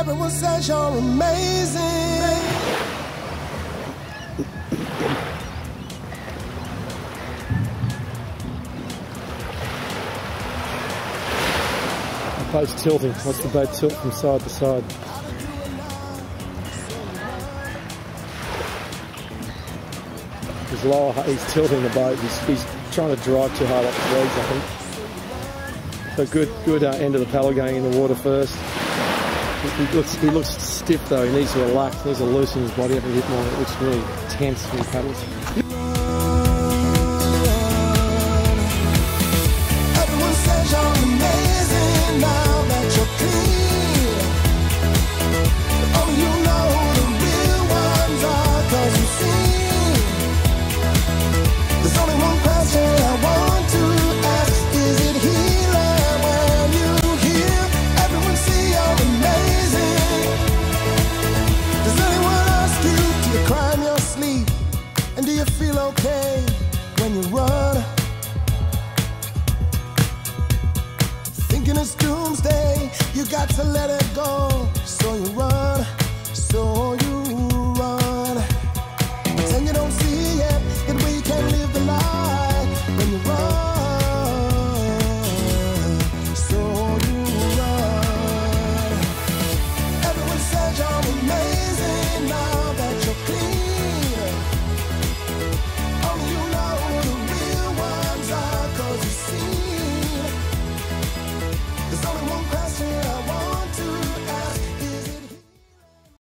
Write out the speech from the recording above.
Everyone says you're amazing. The boat's tilting. Watch the boat tilt from side to side. He's lower, he's tilting the boat. He's trying to drive too hard up the legs, I think. So good end of the paddle going in the water first. He looks stiff though. He needs to relax. He needs to loosen his body up a bit more. It looks really tense when he paddles. Everyone says you're amazing now that you're clean. Only you know who the real ones are, 'cause you see. There's only one question I want to ask. Is it healing when you hear everyone say you're amazing? Does anyone ask you, do you cry in your sleep? And do you feel okay when you run? Thinking it's doomsday, you got to let it go. So you run, so